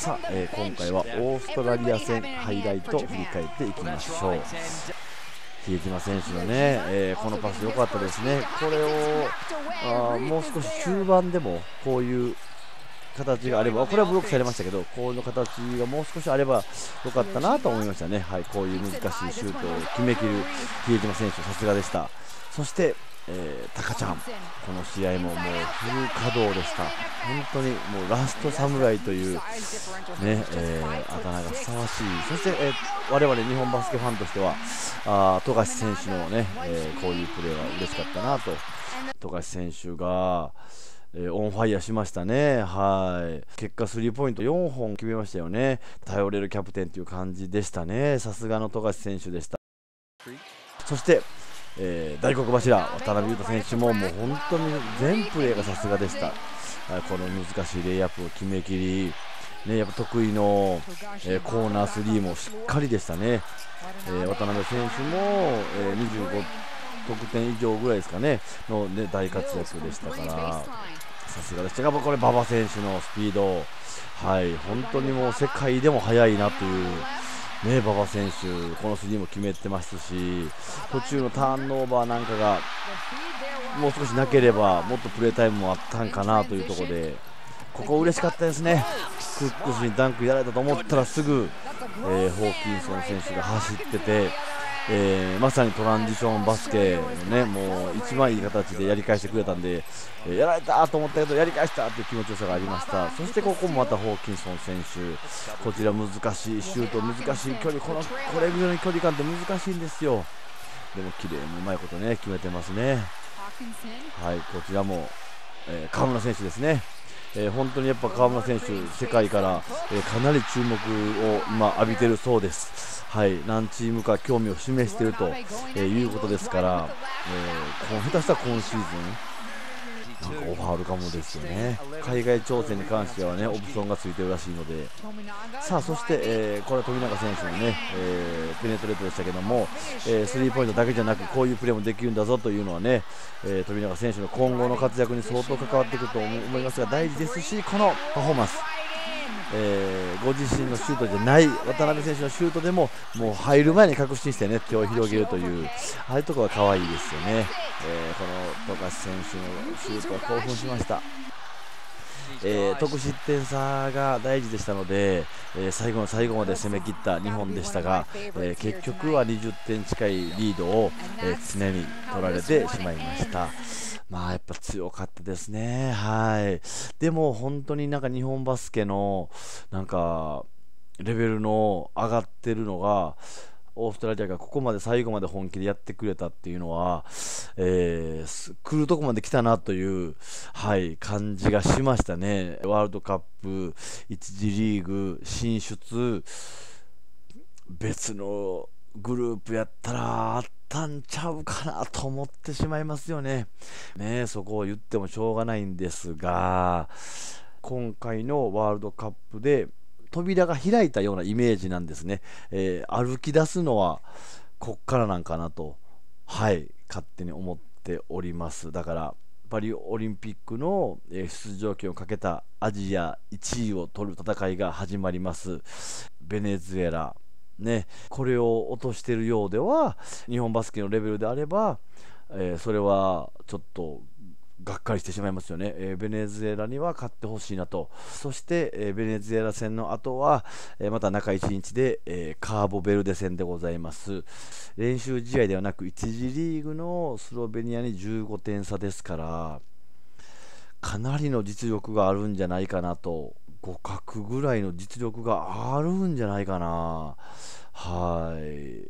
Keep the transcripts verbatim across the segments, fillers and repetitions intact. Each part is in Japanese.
さあ、えー、今回はオーストラリア戦ハイライトを振り返っていきましょう。比江島選手のね、えー、このパス良かったですね。これをあもう少し中盤でもこういう形があれば、これはブロックされましたけど、こういう形がもう少しあれば良かったなと思いましたね。はい、こういう難しいシュートを決めきる比江島選手、さすがでした。そして、えー、タカちゃん、この試合ももうフル稼働でした。本当にもうラスト侍という、ねえー、あだ名がふさわしい。そして、えー、我々日本バスケファンとしては、あ富樫選手のね、えー、こういうプレーは嬉しかったなと。富樫選手がえー、オンファイヤーしましたね。はい。結果スリーポイントよんほん決めましたよね。頼れるキャプテンという感じでしたね。さすがの富樫選手でした。そして、えー、大黒柱渡邊雄太選手ももう本当に全プレーがさすがでした。この難しいレイアップを決めきり、ね、やっぱ得意の、えー、コーナースリーもしっかりでしたね。えー、渡邊選手も、えー、にじゅうご得点以上ぐらいですかねの、ね、大活躍でしたから、さすがでしたが、これ馬場選手のスピード、はい、本当にもう世界でも速いなという、ね、馬場選手、このスリーも決めてますし、途中のターンオーバーなんかがもう少しなければもっとプレータイムもあったんかなというところで、ここ嬉しかったですね。クックスにダンクやられたと思ったらすぐ、えー、ホーキンソン選手が走ってて、えー、まさにトランジションバスケのね、もう一番いい形でやり返してくれたんで、えー、やられたと思ったけどやり返したという気持ちよさがありました。そしてここもまたホーキンソン選手、こちら難しいシュート、難しい距離、このこれぐらいの距離感って難しいんですよ。でも綺麗にうまいことね決めてますね。はい、こちらも、えー、河村選手ですね。えー、本当にやっぱ河村選手、世界から、えー、かなり注目を今浴びているそうです。はい、何チームか興味を示していると、えー、いうことですから、えー、下手したら今シーズンなんかオファーあるかもですよね。海外挑戦に関してはねオプションがついてるらしいので、さあそして、えー、これは富永選手のね、えー、ペネトレートでしたけども、えー、スリーポイントだけじゃなくこういうプレーもできるんだぞというのはね、えー、富永選手の今後の活躍に相当関わっていくと思いますが大事ですし、このパフォーマンス、えー、ご自身のシュートじゃない渡邊選手のシュートでももう入る前に確信してね手を広げるというああいうところが可愛いですよね。えー、この富樫選手のシュートは興奮しました。えー、得失点差が大事でしたので、えー、最後の最後まで攻め切った日本でしたが、えー、結局はにじゅってん近いリードを、えー、常に取られてしまいました。まあやっぱ強かったですね。はい。でも本当になんか日本バスケのなんかレベルの上がってるのが、オーストラリアがここまで最後まで本気でやってくれたっていうのは、えー、来るとこまで来たなという、はい、感じがしましたね。ワールドカップいち次リーグ進出、別のグループやったらあったんちゃうかなと思ってしまいますよね。ね、そこを言ってもしょうがないんですが、今回のワールドカップで扉が開いたようなイメージなんですね。えー、歩き出すのはこっからなんかなと、はい、勝手に思っております。だからパリオリンピックの出場権をかけたアジアいちいを取る戦いが始まります。ベネズエラね、これを落としているようでは日本バスケのレベルであれば、えー、それはちょっとがっかりしてしまいますよね。えー、ベネズエラには勝ってほしいなと。そして、えー、ベネズエラ戦の後は、えー、また中いちにちで、えー、カーボベルデ戦でございます。練習試合ではなくいち次リーグのスロベニアにじゅうごてん差ですから、かなりの実力があるんじゃないかなと。互角ぐらいの実力があるんじゃないかな。はい、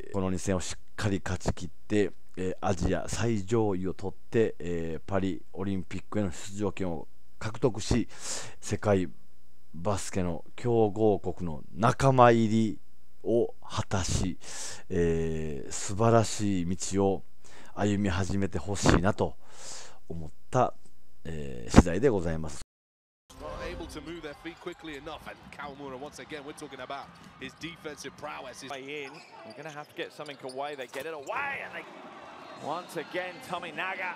このに戦をしっかり勝ち切って、えー、アジア最上位を取って、えー、パリオリンピックへの出場権を獲得し、世界バスケの強豪国の仲間入りを果たし、えー、素晴らしい道を歩み始めてほしいなと思った、えー、次第でございます。 Able to move their feet quickly enough, and Kawamura once again we're talking about his defensive prowess. Is in. We're going to have to get something away. They get it away, and they once again Tominaga.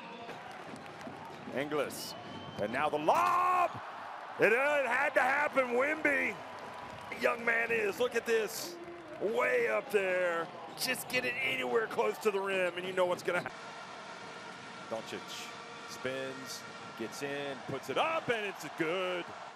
Inglis, and now the lob. It, it had to happen. Wimby that young man is. Look at this. Way up there. Just get it anywhere close to the rim, and you know what's going to happen. Doncic spins, gets in, puts it up, and it's good.